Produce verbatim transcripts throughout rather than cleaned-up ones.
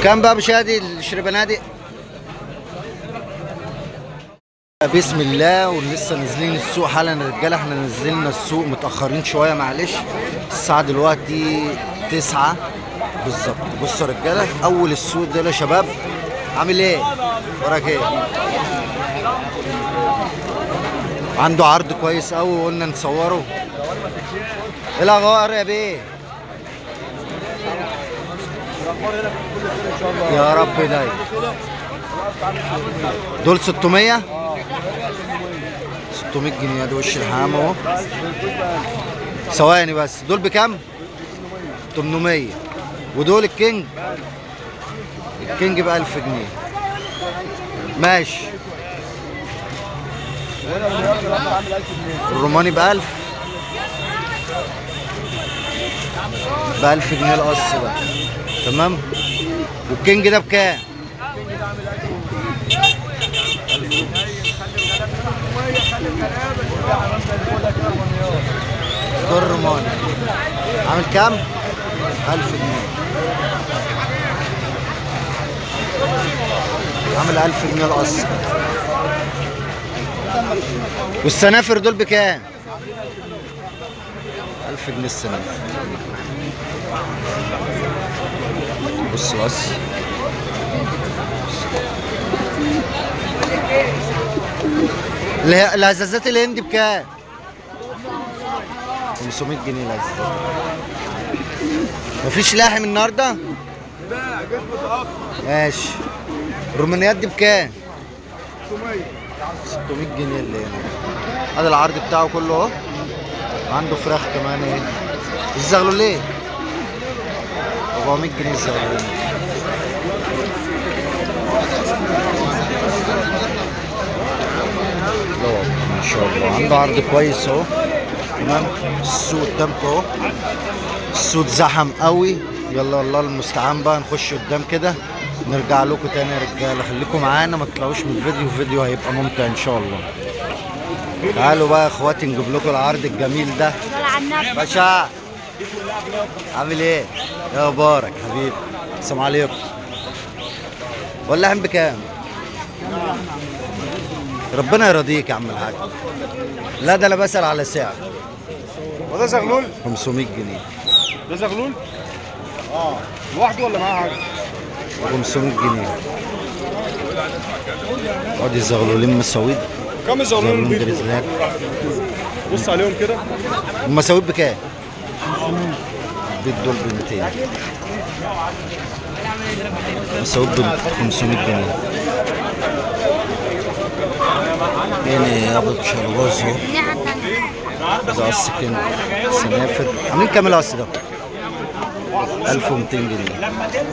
كام بقى بشادي الشربانه دي؟ بسم الله. ولسه نازلين السوق حالا يا رجاله. احنا نزلنا السوق متاخرين شويه معلش. الساعه دلوقتي تسعة بالظبط. بصوا يا رجاله اول السوق ده يا شباب. عامل ايه؟ وراك ايه؟ عنده عرض كويس قوي وقلنا نصوره. ايه الاخبار يا بيه؟ يا رب دايما. دول ستمية ستمية جنيه. ده وش الحمام اهو. ثواني بس. دول بكام؟ تمنمية. ودول الكينج الكينج ب ألف جنيه. ماشي. الروماني ب ألف ب ألف جنيه القص ده. تمام. والكينج ده بكام؟ ده الروماني عامل كام؟ ألف جنيه. عامل ألف جنيه القص. والسنافر دول بكام؟ ألف جنيه السنافر. بص بص. الهزازات الهندي بكام؟ خمسمية جنيه الهزازات. مفيش لاحم النهارده؟ لا جيت متأخر. ماشي. الرومانيات دي بكام؟ ستمية ستمية جنيه اللي هنا. هذا العرض بتاعه كله اهو. عنده فراخ كمان ايه؟ الزغلول ليه؟ أربعمية جنيه الزغلول. ما شاء الله عنده عرض كويس اهو. تمام. السوق قدامكم اهو. السوق زحم قوي. يلا الله المستعان بقى. نخش قدام كده نرجع لكم تاني يا رجاله. خليكم معانا ما تطلعوش من الفيديو. الفيديو هيبقى ممتع ان شاء الله. تعالوا بقى يا اخواتي نجيب لكم العرض الجميل ده. باشا عامل ايه؟ يا مبارك حبيبي. السلام عليكم. واللحم بكام؟ ربنا يرضيك يا عم الحاج. لا ده انا بسأل على سعر. وده زغلول؟ خمسمية جنيه. ده زغلول؟ اه لوحده ولا معاه حاجه؟ خمسمية جنيه. ادي الزغلولين مساويد. كم الزغلول البيض؟ بص عليهم كده. المساويد بكام؟ البيض دول ب ميتين. مساويد ب خمسمية جنيه. هنا يابا شرباز اهو. ده قص كده سنافر. عاملين كام القص ده؟ ألف ومتين جنيه.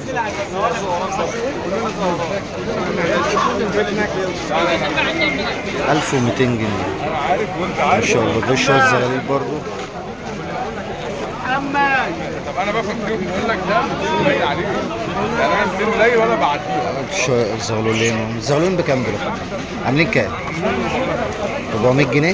ألف ومتين جنيه ما شاء الله. ده شوية زغاليل برضه. طب انا باخد فيهم بقول لك ده مش قليل عليك. يعني انا ميتين قليل ولا بعديه. شوية زغلولين. الزغلولين بكام دول؟ عاملين كام؟ أربعمية جنيه.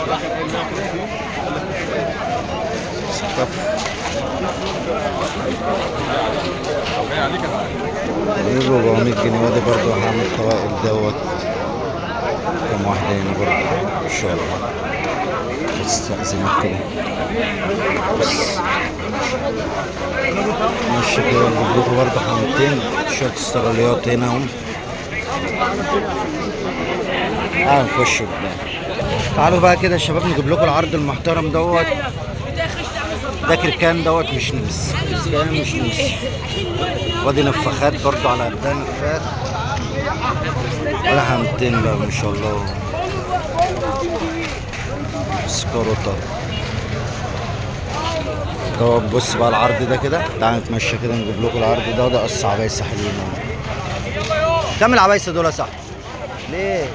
أربعمية جنيه. وادي برضه هعمل طوائل دوت. كم واحدة هنا برضه ان شاء الله. استأذنك كده بس ماشي كده. نجيب لكم برضه حمامتين شوية استراليات هنا اهم. تعالوا نخش قدام. تعالوا بقى كده يا شباب نجيب لكم العرض المحترم دوت. ده كركان دوت مش نمس. كركان مش نمس. وادي نفاخات برضه على قدها نفاخ. ولا حمامتين بقى ما شاء الله. سكروطة. طب بص بقى العرض ده كده. تعالى نتمشى كده نجيب لكم العرض ده. ده قص عبايسة حلوين اهو. كام العبايسة دول يا صاحبي؟ ليه؟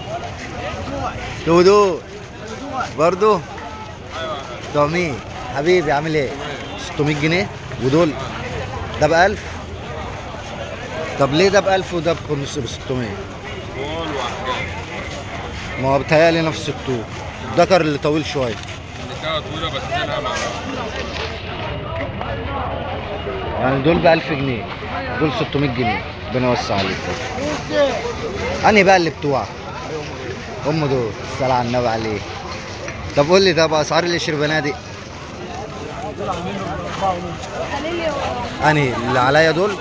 دودو برضو؟ بتوع مين؟ حبيبي عامل ايه؟ ستمية جنيه. ودول ده ب ألف. طب ليه ده ب ألف وده ب ستمية؟ ما هو بيتهيألي نفس الطول. الدكر اللي طويل شويه. اللي طويله بس انا مع يعني دول ب ألف جنيه. دول ستمية جنيه. ربنا يوسع عليك. انهي بقى اللي بتوعك؟ هم دول. الصلاة على النبي عليك. طب قول لي، طب اسعار القشر بنادق انهي اللي عليا دول؟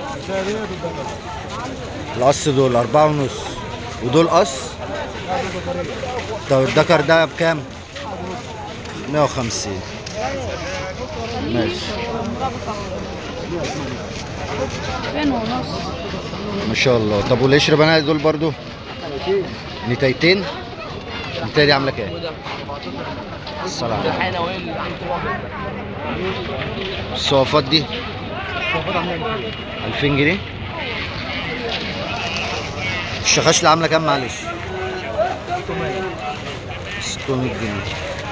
القص دول أربعة ونص ودول قص. طب الدكر ده بكام؟ مية وخمسين. ماشي. ما شاء الله. طب والقشر بنادق دول برضو؟ نتايتين. النتايه دي عامله كام؟ الصلاة على النبي. الصوافات دي ألفين جنيه. الشخاشلة عامله كام معلش؟ ستمية جنيه.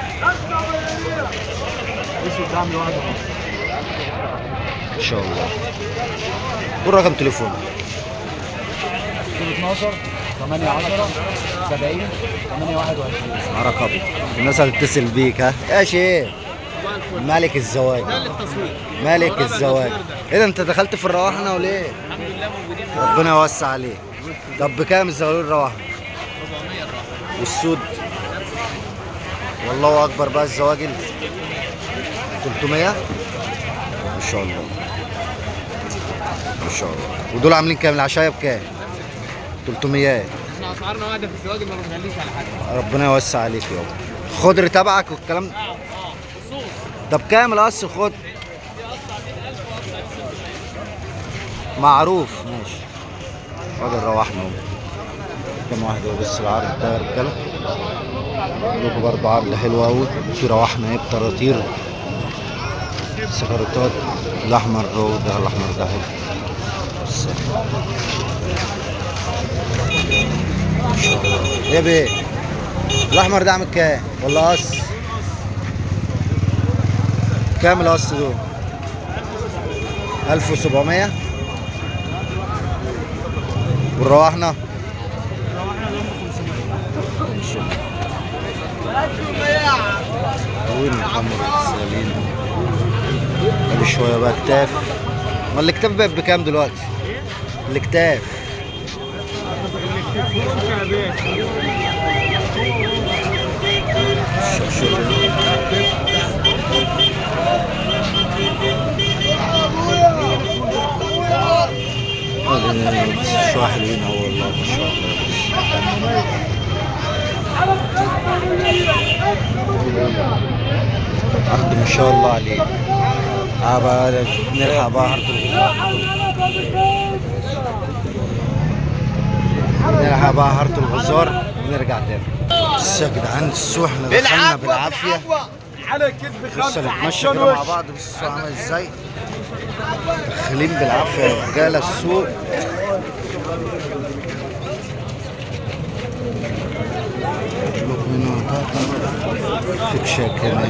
ان شاء الله. قول رقم تليفون. اتناشر تمانية عشرة سبعين تمانية واحد وعشرين. رقم الناس هتتصل بيك. ها يا شيخ مالك الزواج. مالك الزواج. ايه ده انت دخلت في الرواحنا وليه؟ الحمد لله موجودين. ربنا يوسع عليك. طب بكام الزغلول الرواحنا؟ أربعمية الرواحنا. والسود؟ والله اكبر بقى الزواجل تلتمية. ما شاء الله ما شاء الله. ودول عاملين كام؟ العشايه بكام؟ تلتمية. احنا اسعارنا واحده في الزواج، ما بنغليش على حاجه. ربنا يوسع عليك يابا. خضر تبعك والكلام ده؟ اه اه خصوص. طب كام القص الخضر؟ معروف. ماشي. ادي الرواحنا اهو. كام واحد هو بس العرض ده يا رجاله؟ لكم برضه عرض حلو قوي. في رواحنا ايه بطراطير سكرتات. الاحمر اهو ده، الاحمر ده حلو. بس ان شاء الله. ايه بيه؟ الاحمر ده عامل كام؟ ولا قص؟ كام القص دول؟ ألف وسبعمية. والرواحنا؟ وين محمد السلالين؟ ادي شويه بقى كتاف. ما الاكتاف بقت بكام دلوقتي؟ الاكتاف شوية حلوين اهو والله ما شاء الله. عرض ما شاء الله عليه. اه بقى نلحق بقى عرض الغزار. نلحق بقى عرض الغزار ونرجع تاني. بس يا جدعان السوق احنا دخلنا بالعافية. بص نتمشى كده مع بعض. بص السوق عامل ازاي. داخلين بالعافية يا رجالة السوق. فيك كمان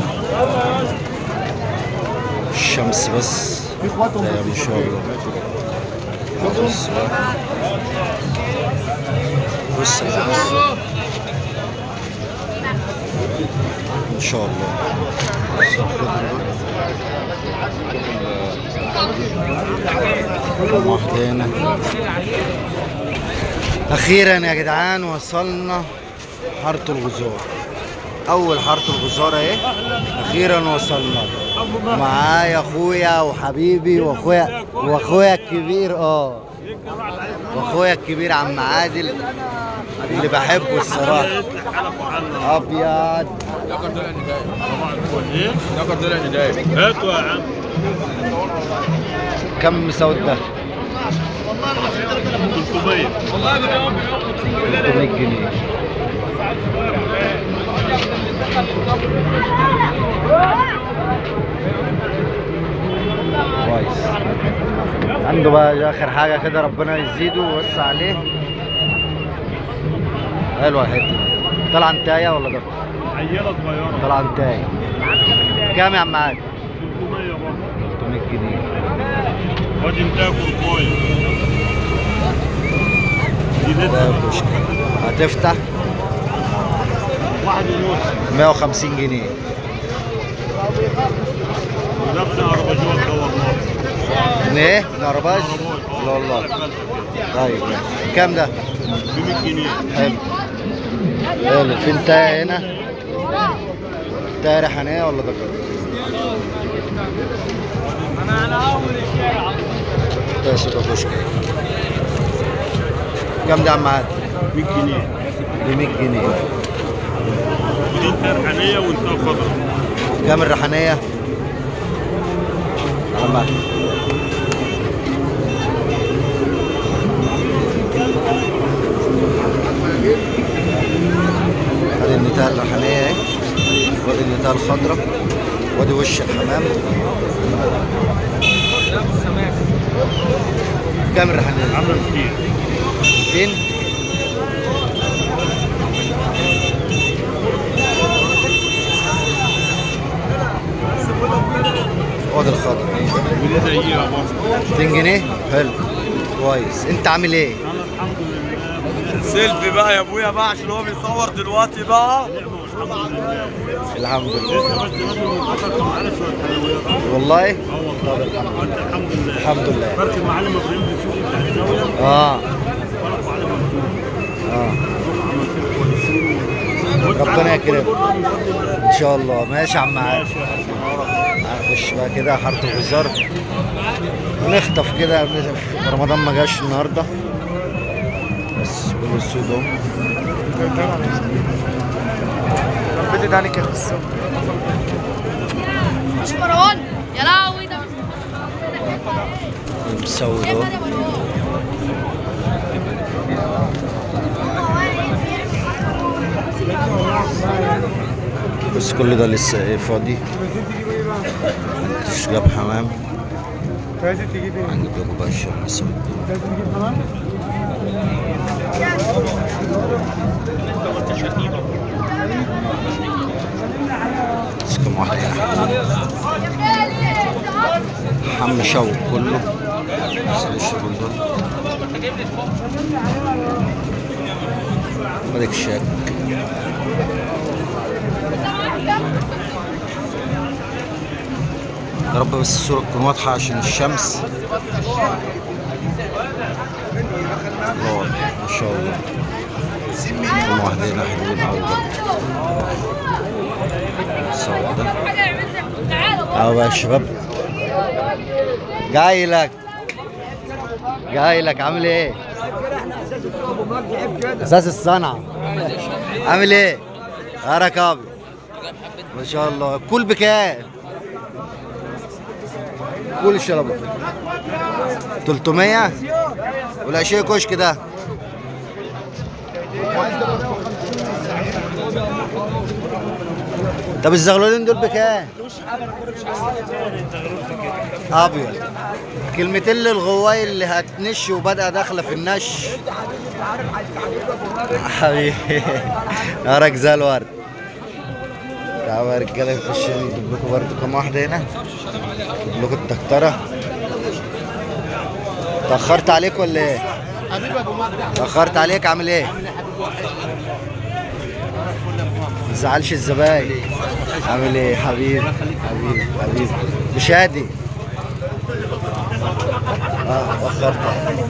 الشمس بس. لا ما شاء الله. بص بقى. بص ما شاء الله. واحدة هنا. أخيرا يا جدعان وصلنا حارة الغزار. أول حارة الغزار أهي. أخيرا وصلنا. معايا أخويا وحبيبي وأخويا وأخويا الكبير أه وأخويا الكبير عم عادل اللي بحبه الصراحة. أبيض. دكر دول هدايا. دكر دول هدايا. هاتوا يا عم. كم مساوي ده؟ تلتمية. والله تلتمية جنيه. كويس. عنده بقى اخر حاجه كده ربنا يزيده ويوسع عليه. حلوه الحته. طالعه انتايه ولا ده؟ عياله صغيره. طالعه انتايه. كام يا عم عادل؟ تلتمية برضه. تلتمية جنيه. وادي انتايه كوركويه. ده كشك. هتفتح؟ واحد ونص. مية وخمسين جنيه. ونفس عرباجات ده والله. ايه؟ نعرباج؟ لا والله. طيب ماشي. كام ده؟ ب مية جنيه. حلو حلو. في انتهى هنا انتهى ريحانية ولا ده كده؟ انا على اول الشارع. ده سودا كشك. كام ده يا عم عادل؟ مية جنيه. ب مية جنيه. ودي انت ريحانيه وانت خضرا. كام الريحانية؟ عم عادل. ادي النتاية الريحانية اهي، وادي النتاية الخضرا، وادي وش الحمام. كام الريحانية؟ عامله ميتين. ميتين. وادي الخضرا ودي دقيقه برضه. ميتين جنيه. حلو كويس. انت عامل ايه؟ انا الحمد لله. سيلفي بقى يا ابويا بقى عشان هو بيصور دلوقتي بقى. الحمد لله. لسه بس دلوقتي منتشر معانا شويه حلويات. والله؟ اه والله. الحمد لله. الحمد لله. فرق المعلم ابراهيم الدسوقي بتاع الزاويه. اه فرق معلم ابراهيم. اه عمل كده كويسين. ربنا يكرمك ان شاء الله. ماشي يا عم عادل. ماشي يا حبيبي. هنخش بقى كده حاره الغزار ونخطف كده. رمضان ما جاش النهارده بس كل السوق دول ربيت داني كده في السوق. مش مروان يا لهوي ده مش مسوي دول. بس كل ده لسه ايه فاضي. مش جاب حمام. عايز تجيب ايه؟ هنجيب لكم بقى الشغل لسه عايز تجيب حمام؟ بس كم واحد حم شوق كله. بس الشغل دول ملك شاك. يا رب بس الصورة تكون واضحة عشان الشمس. الله ما شاء الله. كل واحدين حلوين أوي برضه. الصور ده أهو بقى يا شباب. جاي لك جاي لك. عامل ايه؟ أساس الصنعة. عامل ايه؟ يا ركابي ما شاء الله. الكل بكام؟ كل الشراب تلتمية. والعشية كشك ده طب الزغلولين دول بكام؟ ابيض. كلمتين للغواي اللي هتنش وبدأ داخله في النش. حبيبي نهارك زي الورد. تعالوا يا رجاله نخش نجيب لكم برضه كام واحده هنا. نجيب لكم التكتره. تأخرت عليك ولا ايه؟ تأخرت عليك. عامل ايه؟ ما تزعلش الزباين. عامل ايه حبيبي؟ حبيبي حبيبي مش هادي. اه تأخرت.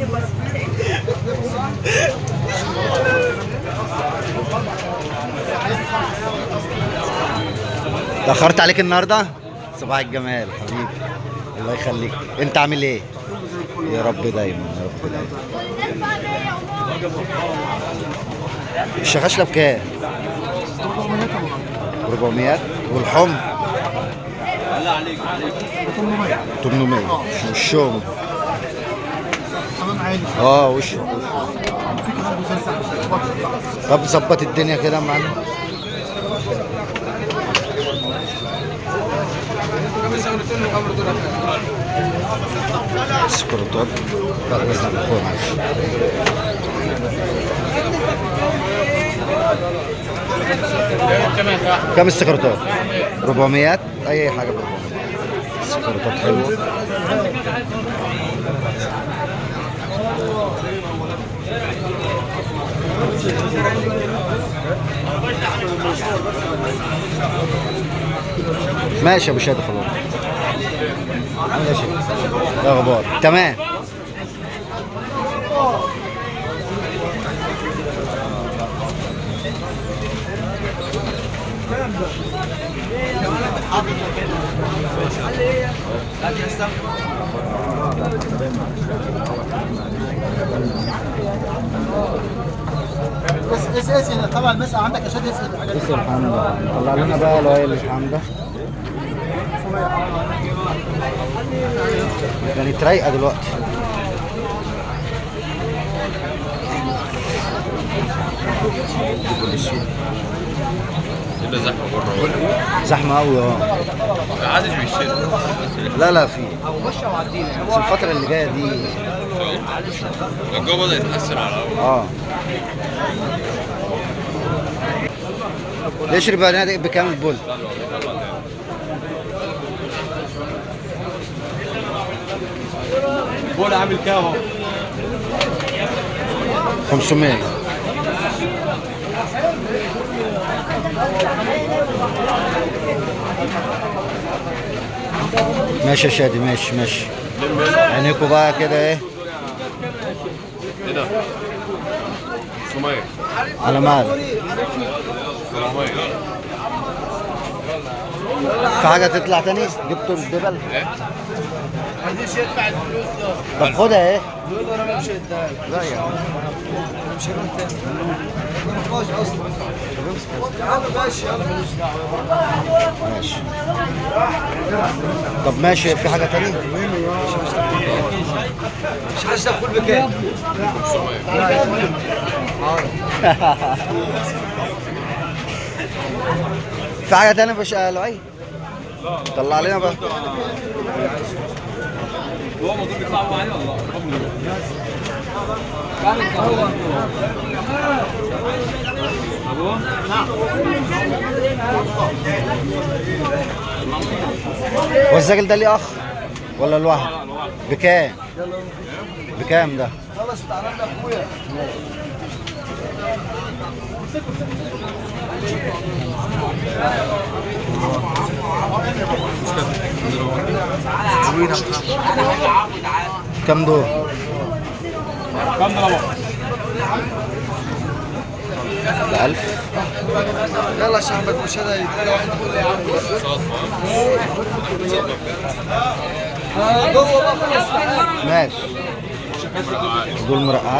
تأخرت عليك النهارده؟ صباح الجمال حبيبي الله يخليك. انت عامل ايه؟ يا رب دايما يا رب دايما. الشخاشلة بكام؟ أربعمية. والحمر؟ تمنمية. وشهم؟ اه وش. طب ظبط الدنيا كده معانا. سكروتات. لا لازم ناخدها معلش. كم السكروتات؟ أربعمية. اي حاجه ب أربعمية. السكروتات حلوه. ماشي يا ابو شادي خلاص. ماشي. ايه اخبار؟ تمام. بس اس اس هنا طبعا المسألة عندك عشان يسأل الحاجات دي. اسأل حمدة، طلع لنا بقى الأويل الحمدة. كانت رايقة دلوقتي. كده زحمه بره. زحمة أوي اه. ما حدش بيشتري. لا لا في. بس الفترة اللي جاية دي الجو بدأ يتحسن على الأول. اه. ليش البنادق بكام البول؟ البول عامل كام اهو؟ خمسمية. ماشي يا شادي، ماشي ماشي. عينيكوا بقى كده ايه؟ ايه ده؟ سمية. على مال. سمية. في حاجة تطلع تاني؟ جبتوا الدبل؟ ايه؟ عايزين يدفع الفلوس يا اسطى. طب خدها ايه؟ دول انا بمشي اداها. لا يا عم. مش هروح تاني. ما رحناش اصلا. يا عم ماشي يلا ماليش دعوه. ماشي. طب ماشي، في حاجة تاني؟ مش عايز تاكل بكام؟ في حاجة تانية يا باشا لؤي؟ طلع لنا بقى. هو الموضوع بيطلع معايا ولا هو الزاجل ده ليه اخ ولا لوحده؟ بكام؟ بكام ده؟ خلاص تعالى يا اخويا. كم دول؟ كام ده بقى؟ بألف. يلا شعبك مش هذا يدينا واحد كل يا عم. جوه بقى خلاص تعالى. ماشي. دول مرقعات.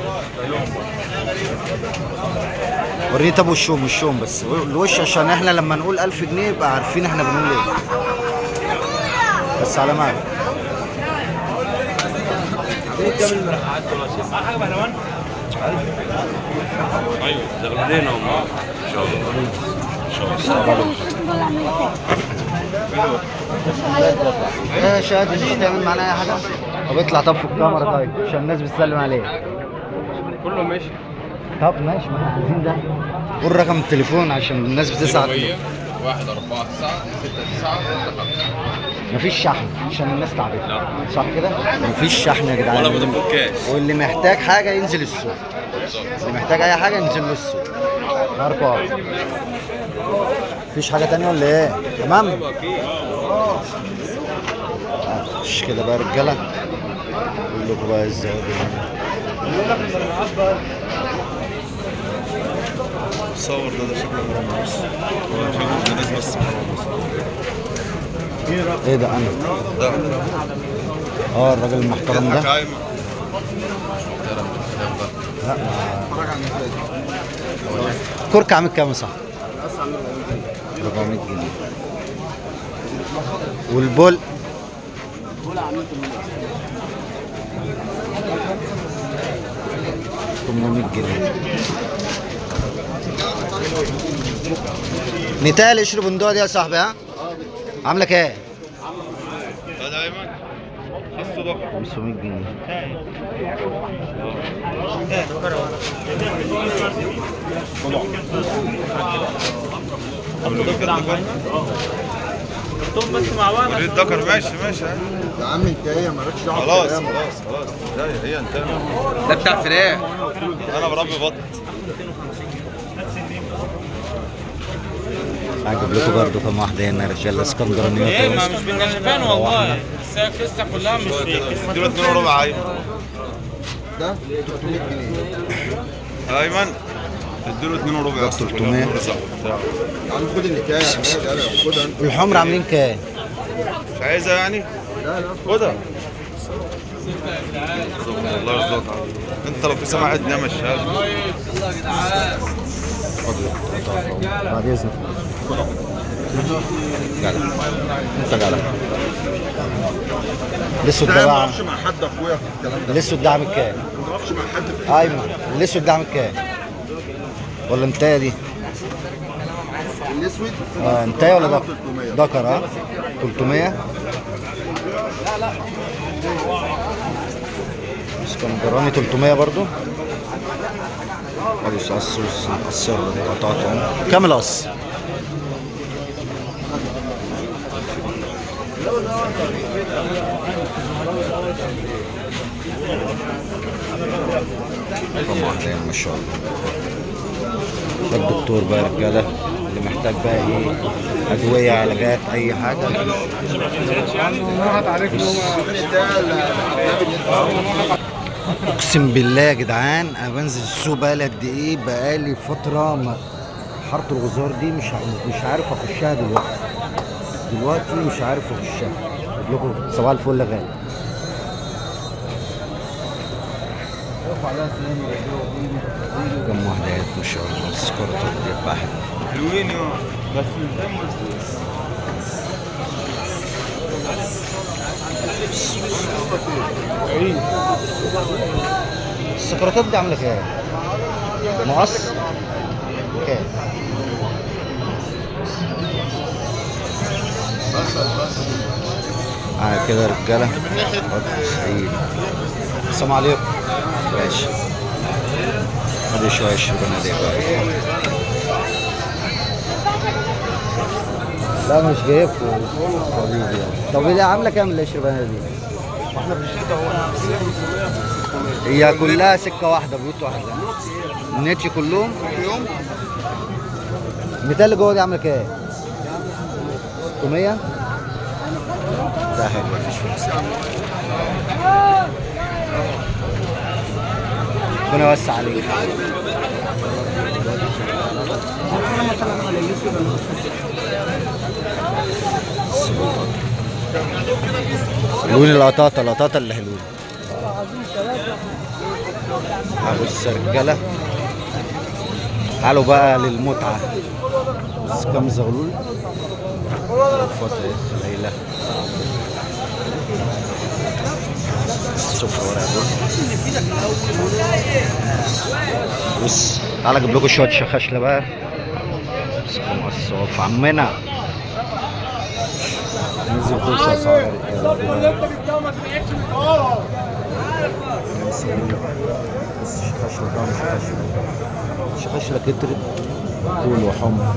وريني طب وشهم وشهم بس الوش عشان احنا لما نقول ألف جنيه يبقى عارفين احنا بنقول ايه. بس على مال. ايوه زغلولين هم ان شاء الله. ان شاء الله. ايه يا شادي، مش هتعمل معانا اي حاجه؟ طب اطلع طب في الكاميرا طيب عشان الناس بتسلم عليك. كله ماشي. طب ماشي، ما احنا عايزين ده. قول رقم التليفون عشان الناس بتسعى. واحد أربعة تسعة ستة تسعة ستة خمسة. مفيش شحن عشان الناس تعبت. صح كده؟ مفيش شحن يا جدعان. ولا فودافون كاش. واللي محتاج حاجه ينزل السوق. اللي محتاج اي حاجه ينزل له السوق. ماركو. مفيش حاجه تانية ولا ايه؟ تمام؟ مش كده بقى يا رجاله؟ اقول لكم بقى ازاي. صور ده ده شكله مرمص. هو شكله ده بس ايه ده انا؟ ده اه الراجل المحترم ده. حكايم. لا كرك عامل كام صح؟ أربعمية جنيه. والبول ثمانمية جنيه. نتال اشرب الندوه دي يا صاحبي. ها عامله كام؟ هذا ايمن حسه ده خمسمية جنيه. بس مع بعض. الذكر ماشي ماشي. يا عم انت ايه مالكش دعوه. خلاص خلاص خلاص. لا هي انتهت. ده بتاع فراخ. انا بربي بط. هجيب لكم برضه كام واحده هنا رجاله اسكندرانيات. ايه ما مش بنجلفان والله. بس هي القصه كلها مش اديله اتنين وربع ايمن. ده ثلاثمية جنيه. ايمن اديله اتنين وربع ده تلتمية. يا عم خد النكايه يا عم خدها انت. الحمر عاملين كام؟ مش عايزها يعني؟ لا لا خدها. الله يرضاك عليك. انت لو في سماعة نعمة الشهادة. بعد اذنك. جدع انت جدع. الاسود ده ما بقى اعرفش مع حد اخويا في الكلام ده. الاسود ده عامل كام؟ ما اعرفش مع حد في ايمن الاسود ده عامل كام؟ ولا انتايه دي؟ الاسود. اه انتايه ولا دكر؟ تلتمية. دكر اه تلتمية. اسكندراني تلتمية برضو. ادي قص السر قطعتهم. كام القص؟ رقم واحدة ما شاء الله. ده الدكتور بقى يا رجاله اللي محتاج بقى ايه ادويه علاجات اي حاجه. اقسم بالله يا جدعان انا بنزل السوق بقالي قد ايه، بقالي فتره ما حاره الغزار دي مش ع- مش عارف اخشها دلوقتي. دلوقتي مش عارف اخشها. اقول لكم صباح الفل يا غالي. كم وحدات ما شاء الله. السكرتات دي بقى حلوين يا بس السكرتات دي عامله كام؟ مقص كام؟ اه كده يا رجاله. سعيد السلام عليكم. ماشي ادي شويه شربنا دي بقى. لا مش جايبكم حبيبي يعني. طب هي عامله كام اللي شربنا دي؟ احنا في الشتاء هو هي كلها سكه واحده بيوت واحده. النتش كلهم يوم المثال اللي جوه دي عامله كام؟ ستمية. ده حلو مفيش فلوس. ربنا يوسع عليك. حلوين القطاطه القطاطه اللي حلوين. بص يا رجاله تعالوا بقى للمتعه. بص كام زغلول فترة ليلى. السفرة ورا دول. بص تعالى اجيب لكم شوية شخاشلة بقى. بس كام قصاف عمنا. ننزل كل شوية اسعار يا رجالة. بس شخاشلة بقى مش شخاشلة. شخاشلة كترت طول وحمر.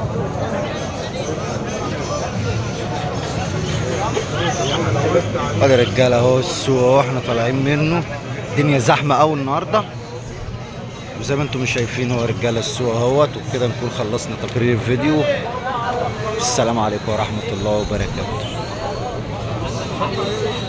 ادي رجاله اهو السوق اهو احنا طالعين منه. الدنيا زحمه قوي النهارده وزي ما انتم شايفين اهو رجاله السوق اهوت. وبكده نكون خلصنا تقرير الفيديو. السلام عليكم ورحمه الله وبركاته.